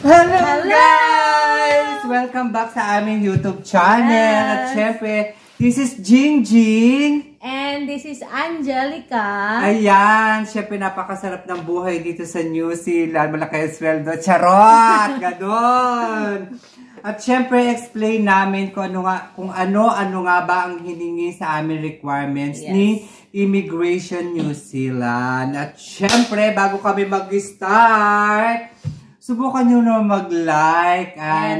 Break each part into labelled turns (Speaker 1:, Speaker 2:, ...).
Speaker 1: Hello guys! Welcome back sa aming YouTube channel. At syempre, this is Jhing.
Speaker 2: And this is Angelica.
Speaker 1: Ayan, syempre napakasarap ng buhay dito sa New Zealand. Malaki ang sweldo. Charot! Ganon! At syempre, explain namin kung ano nga ba ang hiningi sa aming requirements ni Immigration New Zealand. At syempre, bago kami mag-start, subukan nyo na mag-like and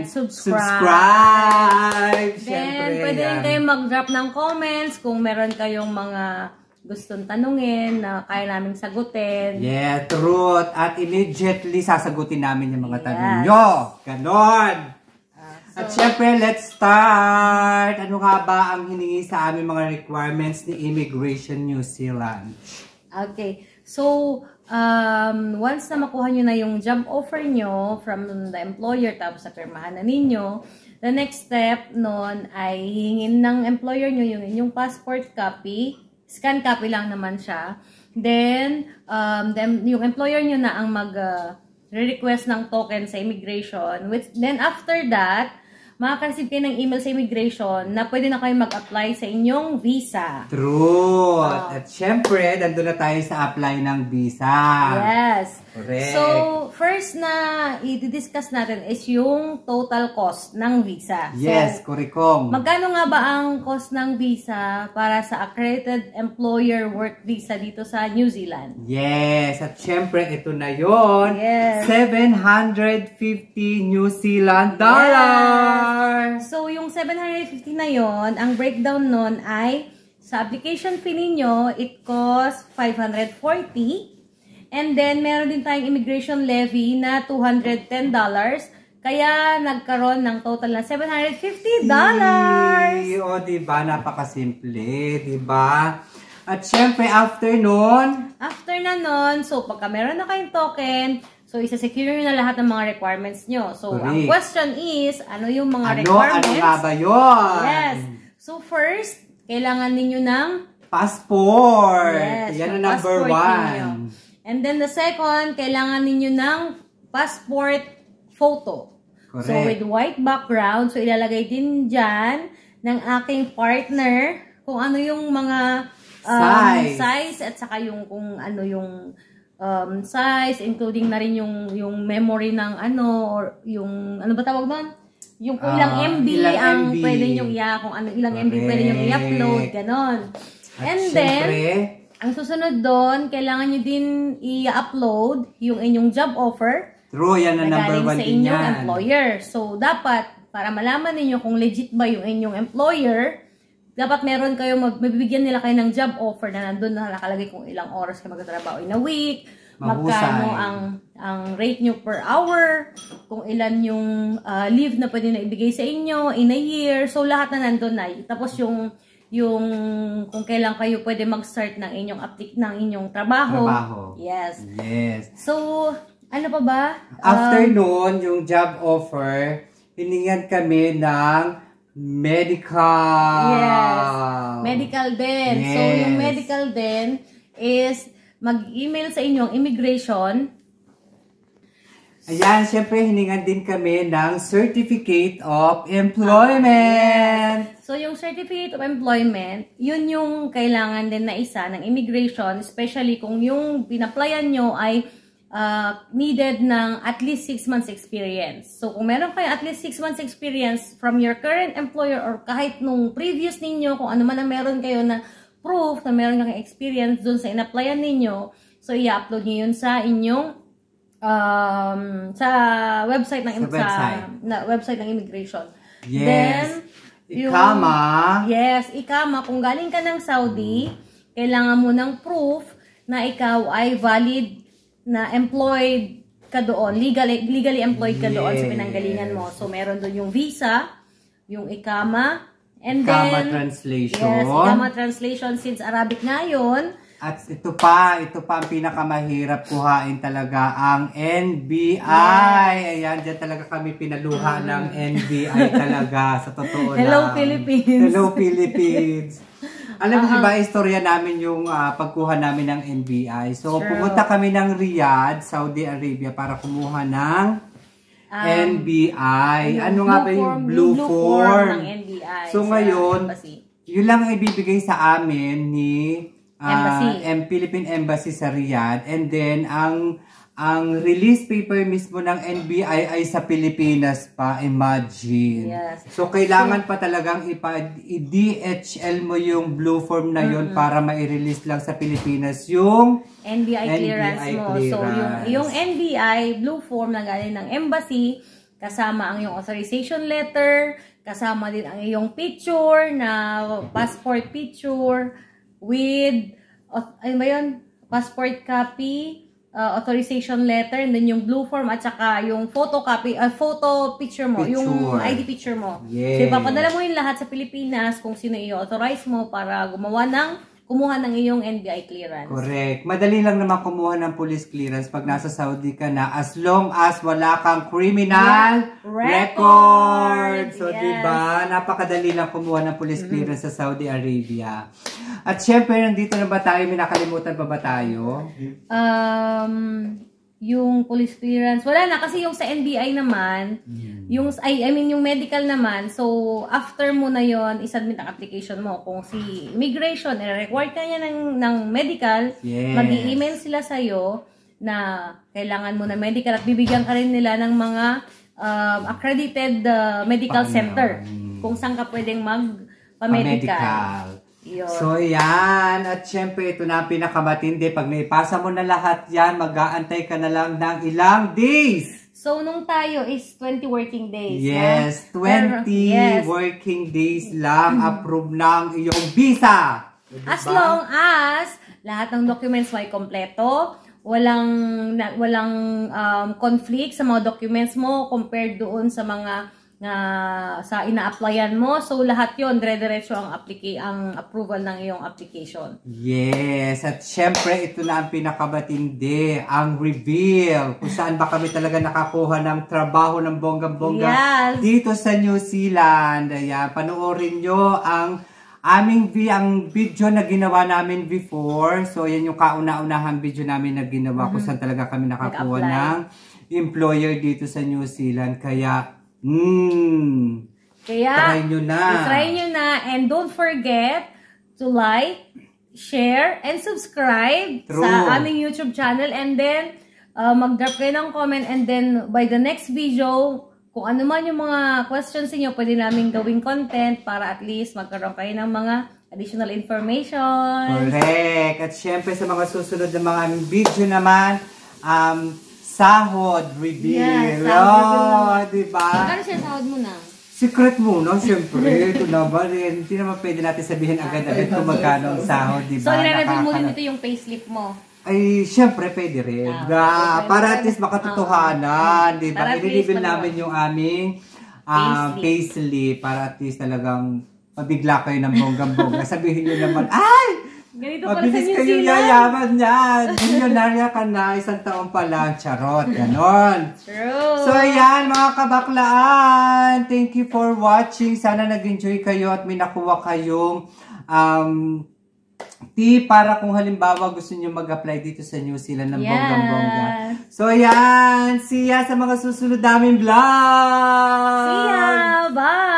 Speaker 1: subscribe.
Speaker 2: Then, pwede rin kayo mag-drop ng comments kung meron kayong mga gustong tanungin na kaya namin sagutin.
Speaker 1: Yeah, truth. At immediately sasagutin namin yung mga tanong nyo. Ganon. At syempre, let's start. Ano nga ba ang hiningi sa aming mga requirements ni Immigration New Zealand?
Speaker 2: Okay. So, once na makuha nyo na yung job offer nyo from the employer, tapos sa pirmahan na ninyo, the next step nun ay hihingin ng employer nyo yung inyong passport copy. Scan copy lang naman siya. Then yung employer nyo na ang mag-request ng token sa immigration. Then after that, makaka-receive kayo ng email sa immigration na pwede na kayo mag-apply sa inyong visa.
Speaker 1: True! At syempre, nandun na tayo sa apply ng visa.
Speaker 2: Yes.
Speaker 1: Correct.
Speaker 2: So, first na i-discuss natin is yung total cost ng visa.
Speaker 1: Yes, korikong.
Speaker 2: Magkano nga ba ang cost ng visa para sa accredited employer work visa dito sa New Zealand?
Speaker 1: Yes. At syempre, ito na yun.
Speaker 2: Yes.
Speaker 1: 750 New Zealand dollars.
Speaker 2: Yes. So, yung 750 na yon, ang breakdown nun ay sa application fee ninyo, it costs 540. And then, meron din tayong immigration levy na $210. Kaya, nagkaroon ng total na $750.
Speaker 1: O, diba? Napakasimple. Diba? At syempre, after nun,
Speaker 2: so, pagka meron na kayong token, so, isa-secure nyo na lahat ng mga requirements nyo. So, ang question is, ano yung mga requirements?
Speaker 1: Ano nga ba yun?
Speaker 2: Yes. So, first, kailangan ninyo ng
Speaker 1: passport.
Speaker 2: Yes,
Speaker 1: yan ang number 1.
Speaker 2: And then the second, kailangan ninyo ng passport photo.
Speaker 1: Correct.
Speaker 2: So with white background, so ilalagay din dyan ng aking partner kung ano yung mga size at saka yung kung ano yung size, including na rin yung memory ng or yung ano ba tawag doon? Yung kung ilang MB ang pwede nyo kung ano ilang MB pwede nyo i-upload, ganon. And then, ang susunod doon, kailangan nyo din i-upload yung inyong job offer.
Speaker 1: True, yan ang number 1
Speaker 2: sa inyong employer. So, dapat, para malaman ninyo kung legit ba yung inyong employer, dapat meron kayo, mabibigyan nila kayo ng job offer na nandun na nakalagay kung ilang oras kayo magtatrabaho in a week, magkano ang rate nyo per hour, kung ilan yung leave na pwede na ibigay sa inyo in a year. So, lahat na nandun na. Tapos yung kung kailan kayo pwede mag-start ng inyong trabaho. Yes. So, ano pa ba?
Speaker 1: After noon, yung job offer, hiningan kami ng medical.
Speaker 2: Yes. Medical din.
Speaker 1: Yes.
Speaker 2: So, yung medical din is mag-email sa inyong immigration.
Speaker 1: Ayan, syempre hiningan din kami ng Certificate of Employment.
Speaker 2: So, yung Certificate of Employment, yun yung kailangan din na isa ng immigration, especially kung yung pinaplayan nyo ay needed ng at least 6 months experience. So, kung meron kayo at least 6 months experience from your current employer or kahit nung previous ninyo, kung ano man ang meron kayo na proof na meron kayong experience dun sa inaplayan ninyo, so i-upload nyo yun sa inyong sa website ng website ng immigration.
Speaker 1: Yes.
Speaker 2: Then
Speaker 1: Ikama.
Speaker 2: Ikama. Kung galing ka ng Saudi, kailangan mo ng proof na ikaw ay valid na employed ka doon, legally employed ka doon sa pinanggalingan mo. So meron doon yung visa, yung ikama, and
Speaker 1: Ikama
Speaker 2: then
Speaker 1: translation.
Speaker 2: Yes, ikama translation since Arabic nga yun.
Speaker 1: At ito pa ang pinakamahirap kuhain talaga, ang NBI. Ayan, dyan talaga kami pinaluha ng NBI talaga, sa totoo lang.
Speaker 2: Hello, Philippines.
Speaker 1: Hello, Philippines. Alam mo, diba, istorya namin yung pagkuha namin ng NBI. So, pumunta kami ng Riyadh, Saudi Arabia, para kumuha ng NBI. Ano nga ba yung blue form?
Speaker 2: Ng NBI.
Speaker 1: So ngayon, yun lang ang ibibigay sa amin ni Philippine Embassy sa Riyadh. And then, ang release paper mismo ng NBI ay sa Pilipinas pa. Imagine.
Speaker 2: Yes.
Speaker 1: So, kailangan pa talagang i-DHL mo yung blue form na yun para ma-release lang sa Pilipinas yung
Speaker 2: NBI clearance mo. So, yung NBI blue form na galing ng embassy, kasama ang iyong authorization letter, kasama din ang iyong picture na passport picture with, ano ba yun? Passport copy, authorization letter, and then yung blue form at saka yung photocopy, photo picture mo, yung ID picture mo.
Speaker 1: Yes.
Speaker 2: So, ipapadala mo yung lahat sa Pilipinas kung sino i-authorize mo para kumuha ng iyong NBI clearance.
Speaker 1: Correct. Madali lang naman kumuha ng police clearance pag nasa Saudi ka na as long as wala kang criminal record. So, diba? Napakadali lang kumuha ng police clearance sa Saudi Arabia. At syempre, nandito na ba tayo? May nakalimutan pa ba tayo?
Speaker 2: Yung police clearance, wala na kasi yung sa NBI naman, yung yung medical naman, so after mo na yon isubmit ang application mo. Kung si immigration required ka niya ng medical, mag-i-email sila sa iyo na kailangan mo na medical at bibigyan ka rin nila ng mga accredited medical center kung saan ka pwedeng magpa-medical.
Speaker 1: So, yan. At syempre, ito na ang pinakamatindi. Pag naipasa mo na lahat yan, mag-aantay ka na lang ng ilang days.
Speaker 2: So, nung tayo is 20 working days.
Speaker 1: Yes, 20 working days lang. Approve ng iyong visa. Diba?
Speaker 2: As long as lahat ng documents mo ay kompleto, walang conflict sa mga documents mo compared doon sa mga sa ina-applyan mo. So, lahat yon dire-diretso ang approval ng iyong application.
Speaker 1: Yes. At syempre, ito na ang pinakamatindi. Ang reveal. Kung saan ba kami talaga nakakuha ng trabaho ng bonggang-bongga dito sa New Zealand. Ayan. Panoorin nyo ang video na ginawa namin before. So, yan yung kauna-unahang video namin na ginawa kung saan talaga kami nakakuha ng employer dito sa New Zealand. Kaya, try nyo na. And don't forget to like, share, and subscribe sa aming YouTube channel. And then, mag-drop kayo ng comment. And then, by the next video, kung ano man yung mga questions niyo, pwede namin gawing content para at least magkaroon kayo ng mga additional information. Correct. At syempre sa mga susunod na mga video naman, sahod reveal. Diba?
Speaker 2: Ano siya sahod mo na?
Speaker 1: Secret muna, syempre. Ito na ba rin? Hindi naman pwede natin sabihin agad-agad kung magkano ang sahod, diba?
Speaker 2: So, nilalagay mo din ito yung payslip mo?
Speaker 1: Ay, syempre pwede rin. Para at least makatotohanan, diba? I-reveal namin yung aming payslip para at least talagang mabigla kayo ng bonggang-bongga. Sabihin nyo naman, ay!
Speaker 2: Ganito pala sa New Zealand.
Speaker 1: Mabilis kayong yayaman yan. Milyonarya ka na, 1 taon pa lang. Charot, ganon.
Speaker 2: True.
Speaker 1: So, ayan, mga kabaklaan. Thank you for watching. Sana nag-enjoy kayo at may nakuha kayong tip para kung halimbawa gusto nyo mag-apply dito sa New Zealand ng bonggang-bongga. So, ayan. See ya sa mga susunod naming vlog.
Speaker 2: See ya. Bye.